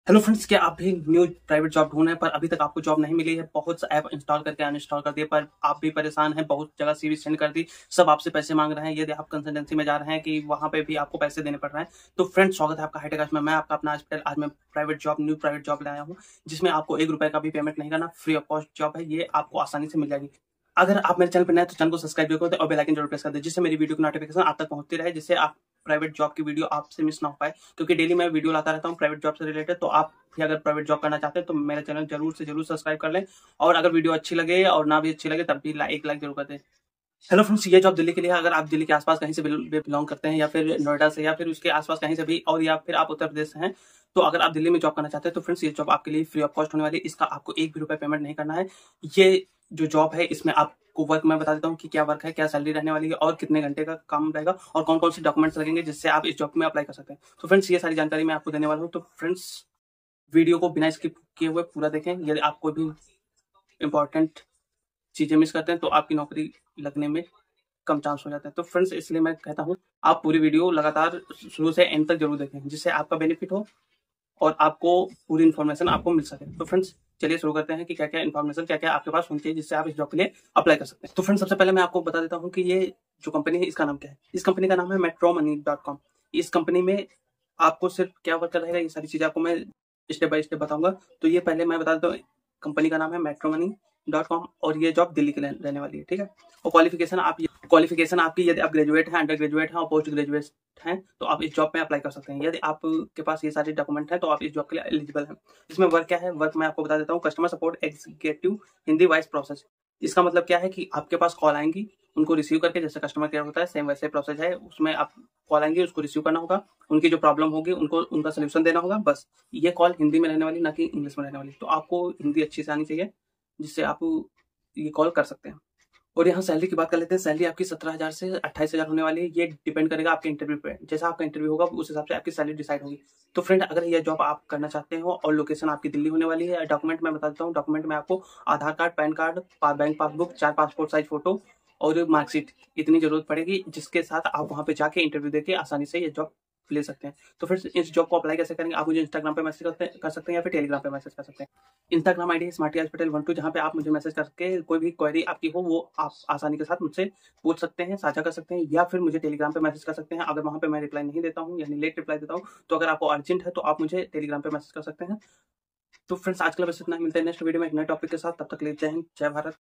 Hello friends, क्या आप भी न्यू प्राइवेट जॉब ढूंढ रहे हैं पर अभी तक आपको जॉब नहीं मिली है? बहुत सा ऐप इंस्टॉल करके अनइंस्टॉल कर दिए पर आप भी परेशान हैं। बहुत जगह सीवी सेंड कर दी, सब आपसे पैसे मांग रहे हैं। यदि आप कंसल्टेंसी में जा रहे हैं कि वहां पे भी आपको पैसे देने पड़ रहे हैं, तो फ्रेंड्स स्वागत है आपका हाईटेक आज में। मैं आपका अपना आज मैं न्यू प्राइवेट जॉब लाया हूँ, जिसमें आपको ₹1 का भी पेमेंट नहीं करना। फ्री ऑफ कॉस्ट जॉब है, ये आपको आसानी से मिल जाएगी। अगर आप मेरे चैनल पर नए तो चैनल को सब्सक्राइब जरूर कर दें और बेल आइकन जरूर प्रेस कर दें, जिससे मेरी वीडियो की नोटिफिकेशन आप तक पहुंचती रहे, जिससे आप प्राइवेट जॉब की वीडियो आपसे मिस ना हो पाए। क्योंकि डेली मैं वीडियो लाता रहता हूँ प्राइवेट जॉब से रिलेटेड, तो आप भी अगर प्राइवेट जॉब करना चाहते हैं तो मेरा चैनल जरूर से जरूर सब्सक्राइब कर लें। और अगर वीडियो अच्छी लगे और ना भी अच्छी लगे तब भी एक लाइक जरूर कर दें। हेलो फ्रेंड्स, ये जॉब दिल्ली के लिए है। अगर आप दिल्ली के आसपास कहीं से बिलोंग करते हैं या फिर नोएडा से या फिर उसके आसपास कहीं से भी, और या फिर आप उत्तर प्रदेश से हैं, तो अगर आप दिल्ली में जॉब करना चाहते हैं तो फ्रेंड्स ये जॉब आपके लिए फ्री ऑफ कॉस्ट होने वाली है। इसका आपको ₹1 भी पेमेंट नहीं करना है। ये जो जॉब है इसमें आपको वर्क मैं बता देता हूँ कि क्या वर्क है, क्या सैलरी रहने वाली है और कितने घंटे का काम रहेगा और कौन कौन से डॉक्यूमेंट्स लगेंगे जिससे आप इस जॉब में अप्लाई कर सकते हैं। तो फ्रेंड्स ये सारी जानकारी मैं आपको देने वाला हूँ। तो फ्रेंड्स वीडियो को बिना स्किप किए हुए पूरा देखें। यदि आप कोई भी इंपॉर्टेंट चीजें मिस करते हैं तो आपकी नौकरी लगने में कम चांस हो जाता है। तो फ्रेंड्स इसलिए मैं कहता हूँ आप पूरी वीडियो लगातार शुरू से एंड तक जरूर देखें, जिससे आपका बेनिफिट हो और आपको पूरी इन्फॉर्मेशन आपको मिल सके। तो फ्रेंड्स चलिए शुरू करते हैं कि क्या क्या इन्फॉर्मेशन क्या क्या आपके पास होनी चाहिए जिससे आप इस जॉब के लिए अप्लाई कर सकते हैं। तो फ्रेंड्स सबसे पहले मैं आपको बता देता हूँ कि ये जो कंपनी है इसका नाम क्या है। इस कंपनी का नाम है metromoney.com। इस कंपनी में आपको सिर्फ क्या वर्क रहेगा, ये सारी चीजें आपको मैं स्टेप बाय स्टेप बताऊंगा। तो ये पहले मैं बता देता हूँ, कंपनी का नाम है metromoney.com और ये जॉब दिल्ली के रहने वाली है, ठीक है। और क्वालिफिकेशन आपकी, यदि आप ग्रेजुएट हैं, अंडर ग्रेजुएट हैं और पोस्ट ग्रेजुएट हैं तो आप इस जॉब में अप्लाई कर सकते हैं। यदि आपके पास ये सारे डॉक्यूमेंट हैं तो आप इस जॉब के लिए एलिजिबल हैं। इसमें वर्क क्या है, वर्क मैं आपको बता देता हूँ। Customer support executive Hindi voice process. इसका मतलब क्या है कि आपके पास कॉल आएंगी, उनको रिसीव करके, जैसे कस्टमर केयर होता है सेम वैसे प्रोसेस है। उसमें आप कॉल आएंगे, उसको रिसीव करना होगा, उनकी जो प्रॉब्लम होगी उनको उनका सोल्यूशन देना होगा। बस ये कॉल हिंदी में रहने वाली, ना कि इंग्लिश में रहने वाली। तो आपको हिंदी अच्छी से आनी चाहिए जिससे आप ये कॉल कर सकते हैं। और यहाँ सैलरी की बात कर लेते हैं। सैलरी आपकी 17,000 से 28,000 होने वाली है। ये डिपेंड करेगा आपके इंटरव्यू पे। जैसा आपका इंटरव्यू होगा उस हिसाब से आपकी सैलरी डिसाइड होगी। तो फ्रेंड अगर ये जॉब आप करना चाहते हो और लोकेशन आपकी दिल्ली होने वाली है, डॉक्यूमेंट मैं बता देता हूँ। डॉक्यूमेंट में आपको Aadhaar card, PAN card, bank passbook, 4 passport size photo और मार्कशीट, इतनी जरूरत पड़ेगी, जिसके साथ आप वहां पे जाके इंटरव्यू देके आसानी से ये जॉब ले सकते हैं। तो फिर इस जॉब को अप्लाई कैसे करेंगे, आप मुझे इंस्टाग्राम पे मैसेज कर सकते हैं या फिर टेलीग्राम पे मैसेज कर सकते हैं। इंस्टाग्राम आईडी स्मार्टी पटेल 12, जहाँ पे आप मुझे मैसेज करके कोई भी क्वेरी आपकी हो वो आप आसानी के साथ मुझसे पूछ सकते हैं, साझा कर सकते हैं, या फिर मुझे टेलीग्राम पे मैसेज कर सकते हैं। अगर वहां पे मैं रिप्लाई नहीं देता हूँ, यानी लेट रिप्लाई देता हूँ, तो अगर आपको अर्जेंट है तो आप मुझे टेलीग्राम पे मैसेज कर सकते हैं। तो फ्रेंड्स आज के लिए बस इतना ही। मिलते हैं नेक्स्ट वीडियो में एक नए टॉपिक के साथ। तब तक ले जय हिंद, जय भारत।